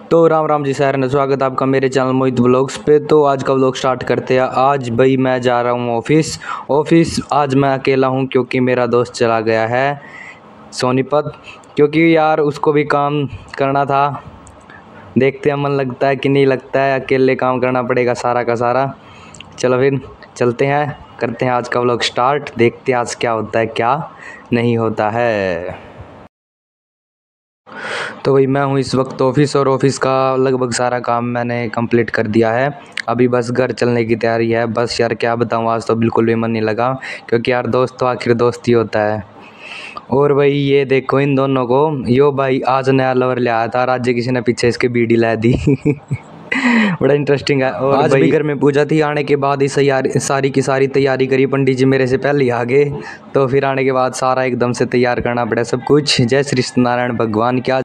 तो राम राम जी सारे ने स्वागत है आपका मेरे चैनल मोहित व्लॉग्स पे। तो आज का व्लॉग स्टार्ट करते हैं। आज भाई मैं जा रहा हूँ ऑफिस। आज मैं अकेला हूँ क्योंकि मेरा दोस्त चला गया है सोनीपत, क्योंकि यार उसको भी काम करना था। देखते हैं मन लगता है कि नहीं लगता है, अकेले काम करना पड़ेगा सारा का सारा। चलो फिर चलते हैं, करते हैं आज का व्लॉग स्टार्ट। देखते हैं आज क्या होता है क्या नहीं होता है। तो भाई मैं हूँ इस वक्त ऑफिस, और ऑफिस का लगभग सारा काम मैंने कंप्लीट कर दिया है। अभी बस घर चलने की तैयारी है। बस यार क्या बताऊँ, आज तो बिल्कुल भी मन नहीं लगा, क्योंकि यार दोस्त तो आखिर दोस्त ही होता है। और भाई ये देखो इन दोनों को, यो भाई आज नया लवर ले आया था, राज्य किसी ने पीछे इसके बीड़ी ला दी। बड़ा इंटरेस्टिंग है। और आज भी घर में पूजा थी, आने के बाद ही सारी की सारी तैयारी करी। पंडित जी मेरे से पहले ही आ गए, तो फिर आने के बाद सारा एकदम से तैयार करना पड़ा सब कुछ। जय श्री सत्यनारायण भगवान की।